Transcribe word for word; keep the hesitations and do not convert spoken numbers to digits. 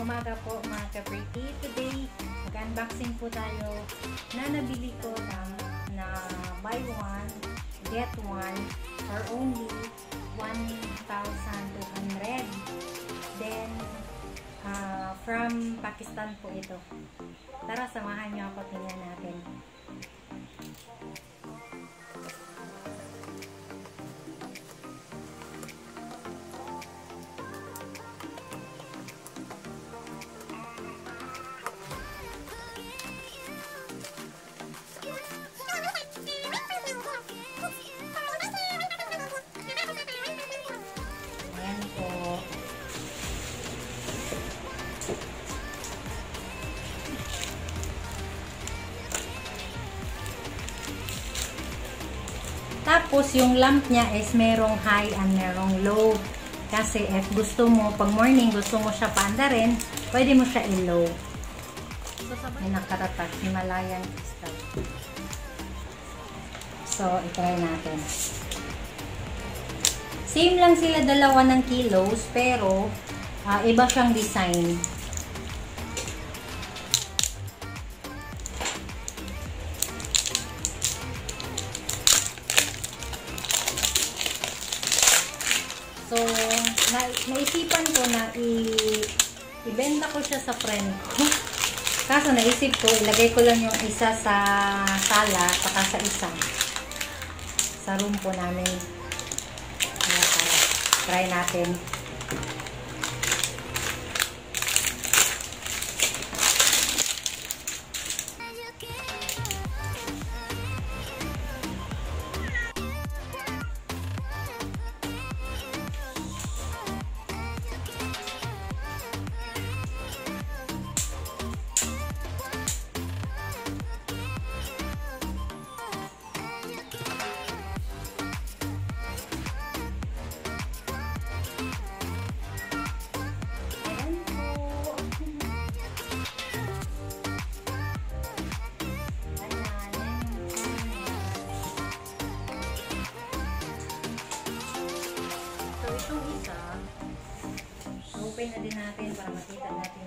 umaga po mga ka-pretty. Today, mag-unboxing po tayo na nabili ko na, na buy one, get one for only one thousand two hundred. Then, uh, from Pakistan po ito. Tara, samahan niyo ako, tingnan natin. Tapos, yung lamp niya is merong high and merong low. Kasi if gusto mo, pag morning, gusto mo siya paandarin, pwede mo siya i-low. May nakaratak, Himalayan crystal. So, itry natin. Same lang sila dalawa ng kilos, pero uh, iba siyang design. So, na, naisipan ko na i-ibenta ko siya sa friend ko. Kaso naisip ko, ilagay ko lang yung isa sa sala, saka sa isa sa room po namin. Kaya, try natin. Open na din natin para makita natin